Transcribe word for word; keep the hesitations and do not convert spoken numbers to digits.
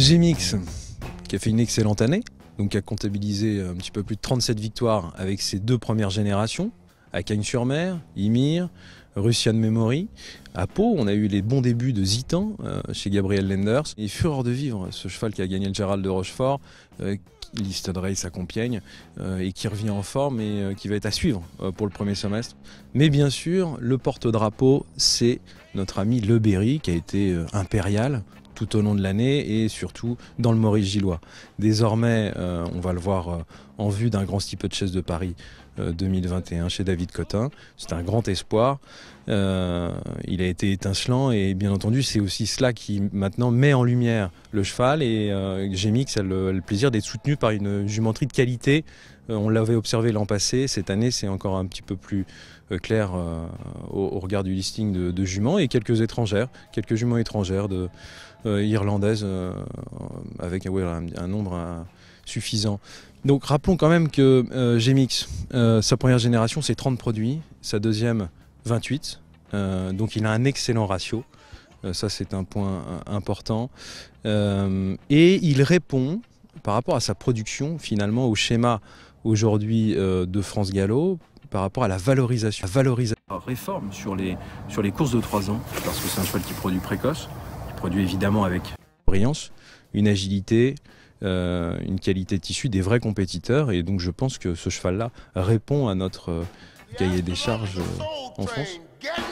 Gemix, qui a fait une excellente année, donc qui a comptabilisé un petit peu plus de trente-sept victoires avec ses deux premières générations, à Cagnes-sur-Mer, Ymir, Russian Memory. À Pau, on a eu les bons débuts de Zitan euh, chez Gabriel Lenders. Et Fureur de vivre, ce cheval qui a gagné le Gérald de Rochefort, euh, Listed Race à Compiègne, euh, et qui revient en forme et euh, qui va être à suivre euh, pour le premier semestre. Mais bien sûr, le porte-drapeau, c'est notre ami Le Berry, qui a été euh, impérial tout au long de l'année et surtout dans le Maurice Gillois. Désormais, euh, on va le voir euh, en vue d'un grand steeple chase de Paris euh, deux mille vingt et un chez David Cotin. C'est un grand espoir. Euh, il a été étincelant et bien entendu, c'est aussi cela qui maintenant met en lumière le cheval. Et euh, Gemix a le, le plaisir d'être soutenu par une jumenterie de qualité. Euh, on l'avait observé l'an passé. Cette année, c'est encore un petit peu plus euh, clair euh, au, au regard du listing de, de juments et quelques étrangères, quelques juments étrangères de Euh, irlandaise euh, avec ouais, un, un nombre euh, suffisant. Donc rappelons quand même que euh, Gemix, euh, sa première génération c'est trente produits, sa deuxième vingt-huit, euh, donc il a un excellent ratio, euh, ça c'est un point euh, important, euh, et il répond par rapport à sa production finalement au schéma aujourd'hui euh, de France Gallo, par rapport à la valorisation. La valorisation. Réforme sur les, sur les courses de trois ans, parce que c'est un cheval qui produit précoce, produit évidemment avec brillance, une agilité, euh, une qualité de tissu, des vrais compétiteurs. Et donc je pense que ce cheval-là répond à notre euh, cahier des charges euh, en France.